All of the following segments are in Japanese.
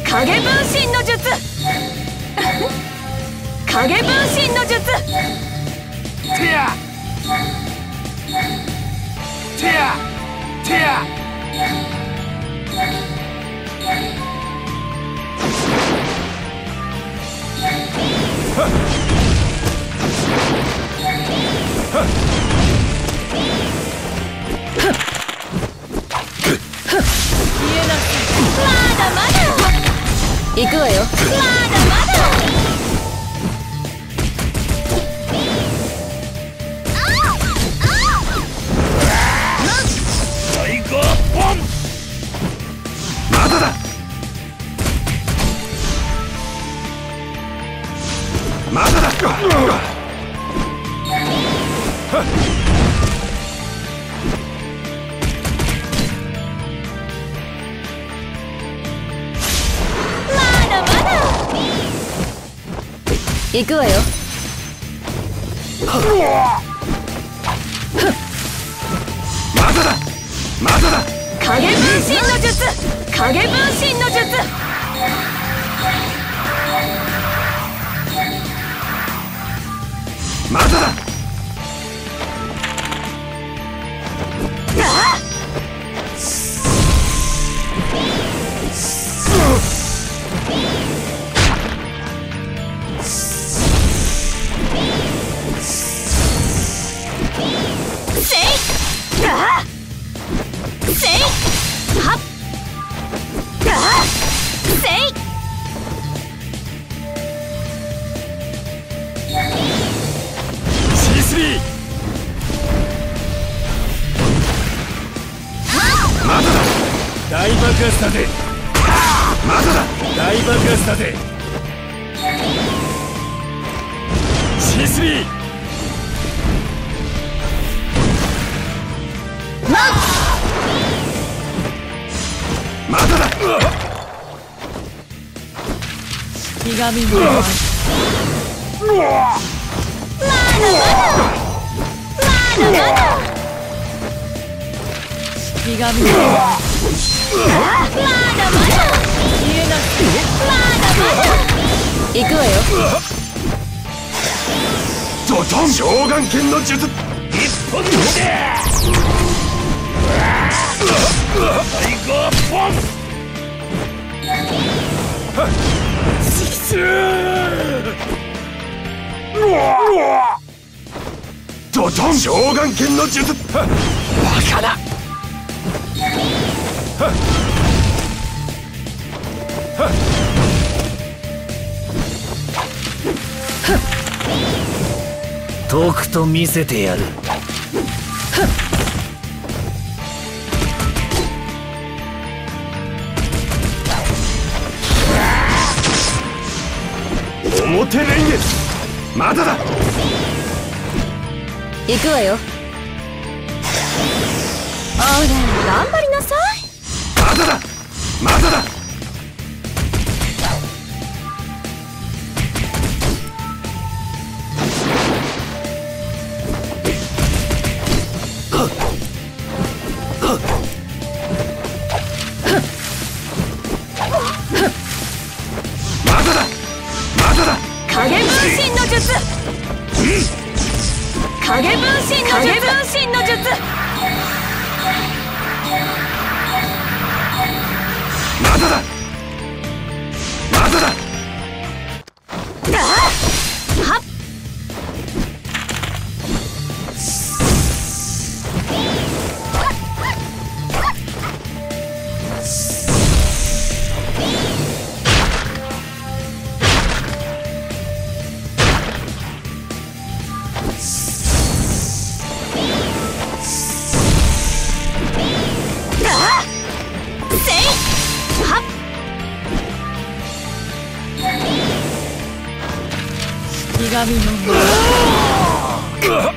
影分身の術影分身の術てやてやてやまだまだ行くわよ。まだまだタイガーボンまだだまだだ行くわよ。 まだだまだだ影分身の術影分身の術まだだ大爆発だぜ。 まだだ大爆発だぜ。C3 まだだひがみのまだひがみのまだ消えなくて行くわよ。 ドドン召喚剣の術一本でタイガーボンドドン召喚剣の術バカだとくと見せてやる。 表レンゲまだだ行くわよ。ほら頑張りなさい。 まだだまだだ影分身の術影分身の術まだだまだだはっひがみのまだ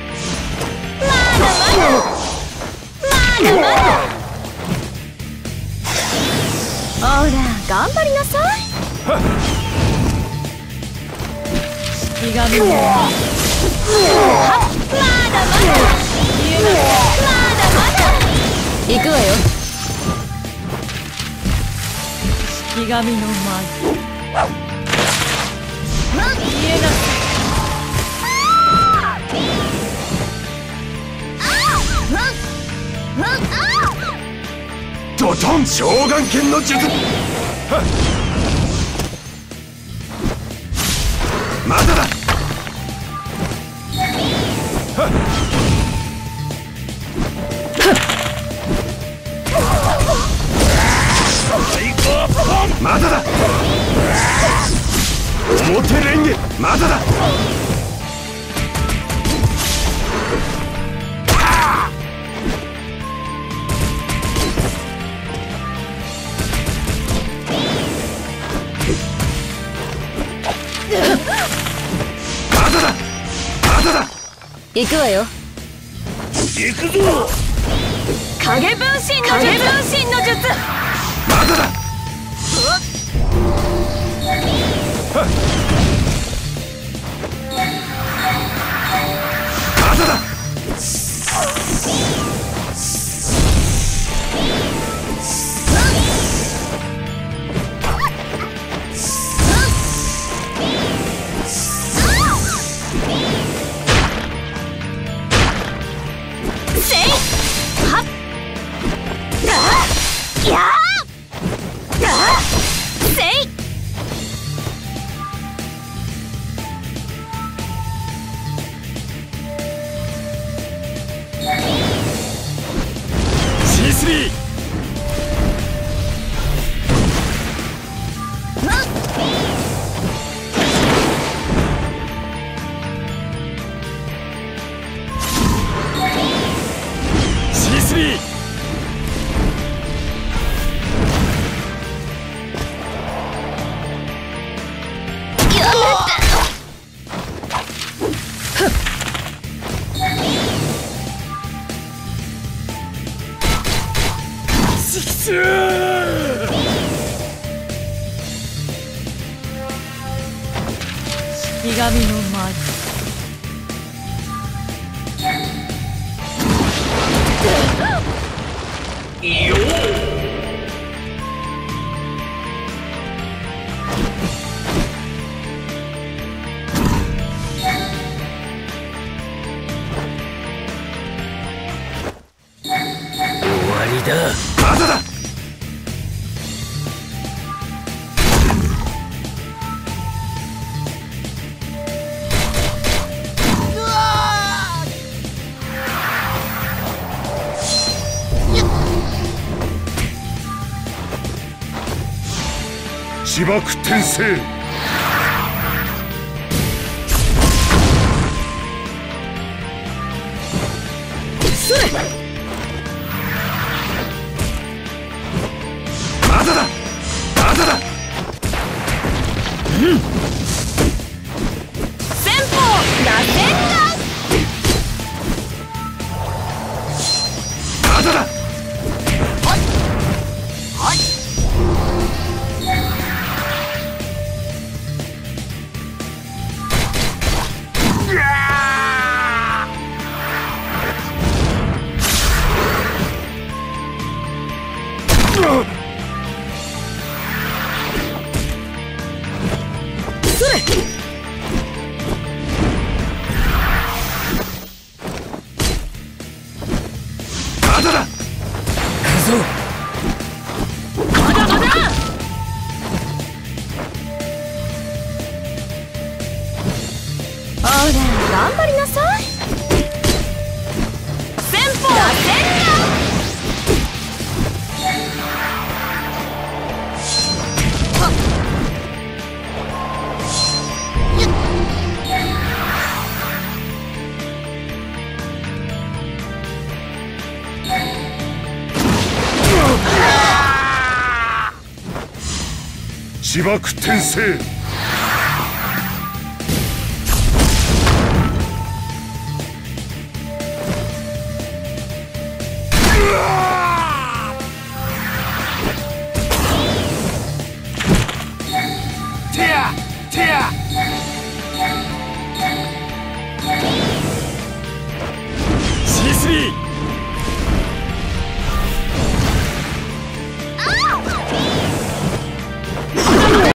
ほら頑張りなさい。ひがみのまだ行くわよ。 式神の舞消えなさい。 ドトン召喚剣の術。まだだ。まだだ。表レンゲ。まだだ。まだだ。まだだ。 行くわよ。 行くぞ。 影分身の術。 まだだ。まだだ。 C3。 式神の舞よ終わりだ。 まだだ。自爆転生。 それ。 まだだ。まだだ。 先方螺旋丸。 まだだ。まだだ。 まだまだ。ほら頑張りなさい。先方螺旋丸。 自爆転生。テアテア